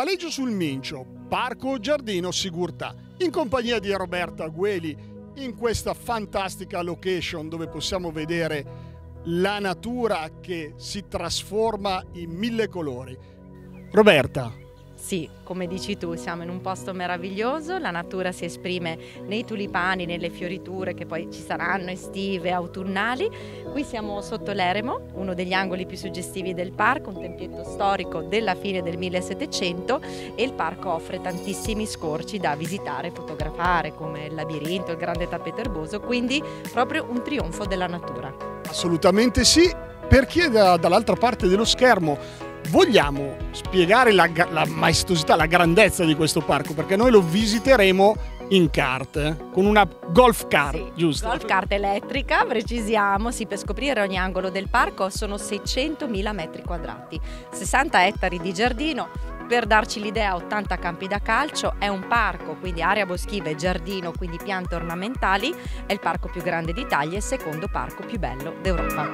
Valeggio sul Mincio, Parco Giardino Sigurtà, in compagnia di Roberta Gueli, in questa fantastica location dove possiamo vedere la natura che si trasforma in mille colori. Roberta. Sì, come dici tu, siamo in un posto meraviglioso, la natura si esprime nei tulipani, nelle fioriture che poi ci saranno estive, autunnali. Qui siamo sotto l'Eremo, uno degli angoli più suggestivi del parco, un tempietto storico della fine del 1700, e il parco offre tantissimi scorci da visitare e fotografare, come il labirinto, il grande tappeto erboso, quindi proprio un trionfo della natura. Assolutamente sì, per chi è dall'altra parte dello schermo vogliamo spiegare la maestosità, la grandezza di questo parco, perché noi lo visiteremo in kart, con una golf car, sì, giusto? Golf kart elettrica, precisiamo, sì, per scoprire ogni angolo del parco sono 600.000 metri quadrati, 60 ettari di giardino, per darci l'idea 80 campi da calcio, è un parco, quindi area boschiva e giardino, quindi piante ornamentali, è il parco più grande d'Italia e il secondo parco più bello d'Europa.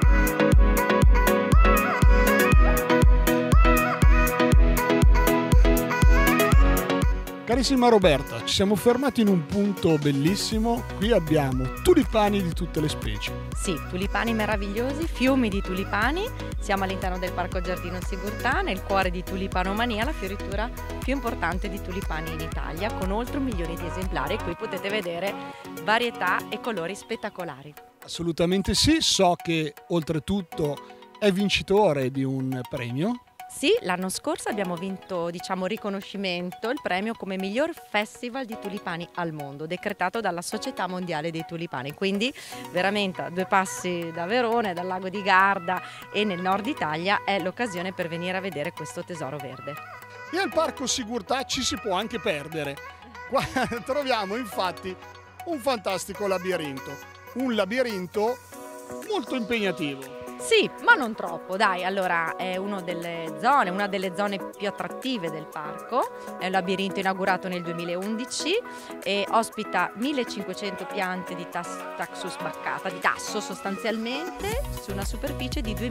Carissima Roberta, ci siamo fermati in un punto bellissimo, qui abbiamo tulipani di tutte le specie. Sì, tulipani meravigliosi, fiumi di tulipani, siamo all'interno del Parco Giardino Sigurtà, nel cuore di Tulipanomania, la fioritura più importante di tulipani in Italia, con oltre 1 milione di esemplari. Qui potete vedere varietà e colori spettacolari. Assolutamente sì, so che oltretutto è vincitore di un premio. Sì, l'anno scorso abbiamo vinto, riconoscimento, il premio come miglior festival di tulipani al mondo, decretato dalla Società Mondiale dei Tulipani. Quindi veramente a 2 passi da Verona, dal lago di Garda e nel nord Italia è l'occasione per venire a vedere questo tesoro verde. E al Parco Sigurtà ci si può anche perdere. Qua troviamo infatti un fantastico labirinto, un labirinto molto impegnativo. Sì, ma non troppo, dai. Allora è una delle zone più attrattive del parco, è un labirinto inaugurato nel 2011 e ospita 1500 piante di Taxus baccata, di tasso sostanzialmente, su una superficie di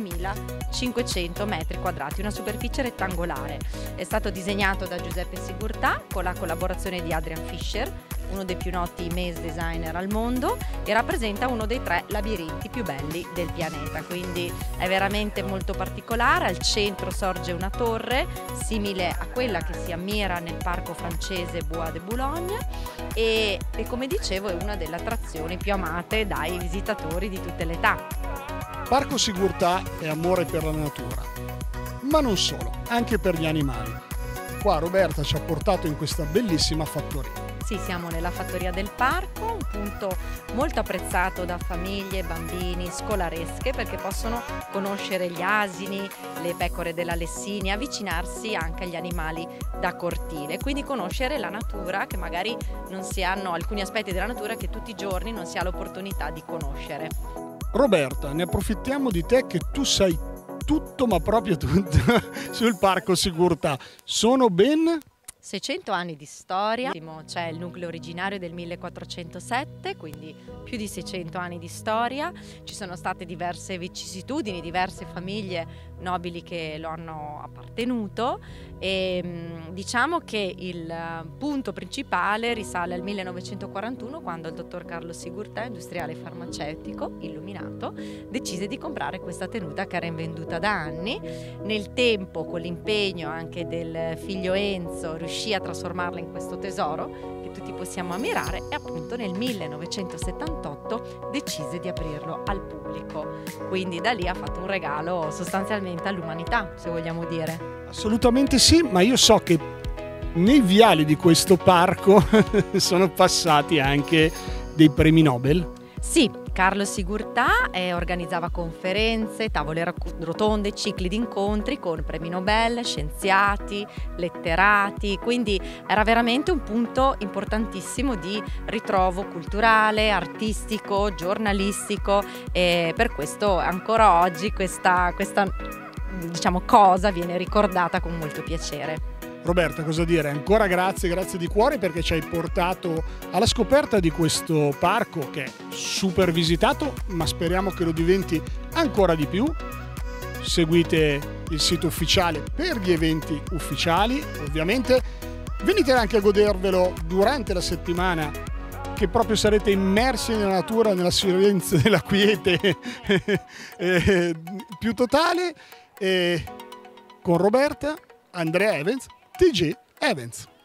2500 metri quadrati, una superficie rettangolare. È stato disegnato da Giuseppe Sigurtà con la collaborazione di Adrian Fischer, uno dei più noti maze designer al mondo, e rappresenta uno dei 3 labirinti più belli del pianeta, quindi è veramente molto particolare. Al centro sorge una torre simile a quella che si ammira nel parco francese Bois de Boulogne e come dicevo è una delle attrazioni più amate dai visitatori di tutte le età. Parco Sigurtà è amore per la natura, ma non solo, anche per gli animali. Qua Roberta ci ha portato in questa bellissima fattoria. Sì, siamo nella fattoria del parco, un punto molto apprezzato da famiglie, bambini, scolaresche, perché possono conoscere gli asini, le pecore della Lessinia, avvicinarsi anche agli animali da cortile, quindi conoscere la natura, che magari non si hanno alcuni aspetti della natura che tutti i giorni non si ha l'opportunità di conoscere. Roberta, ne approfittiamo di te che tu sai tutto, ma proprio tutto, sul Parco Sigurtà. Sono ben 600 anni di storia, c'è il nucleo originario del 1407, quindi più di 600 anni di storia, ci sono state diverse vicissitudini, diverse famiglie nobili che lo hanno appartenuto e diciamo che il punto principale risale al 1941, quando il dottor Carlo Sigurtà, industriale farmaceutico illuminato, decise di comprare questa tenuta che era invenduta da anni. Nel tempo, con l'impegno anche del figlio Enzo, riuscì a trasformarla in questo tesoro che tutti possiamo ammirare e appunto nel 1978 decise di aprirlo al pubblico. Quindi da lì ha fatto un regalo sostanzialmente all'umanità, se vogliamo dire. Assolutamente sì, ma io so che nei viali di questo parco sono passati anche dei premi Nobel. Sì, Carlo Sigurtà organizzava conferenze, tavole rotonde, cicli di incontri con premi Nobel, scienziati, letterati, quindi era veramente un punto importantissimo di ritrovo culturale, artistico, giornalistico e per questo ancora oggi questa cosa viene ricordata con molto piacere. Roberta, cosa dire? Ancora grazie di cuore perché ci hai portato alla scoperta di questo parco che è super visitato, ma speriamo che lo diventi ancora di più. seguite il sito ufficiale per gli eventi ufficiali, ovviamente. Venite anche a godervelo durante la settimana, che proprio sarete immersi nella natura, nella silenzio, nella quiete più totale. Con Roberta, Andrea Evans, TG Evans.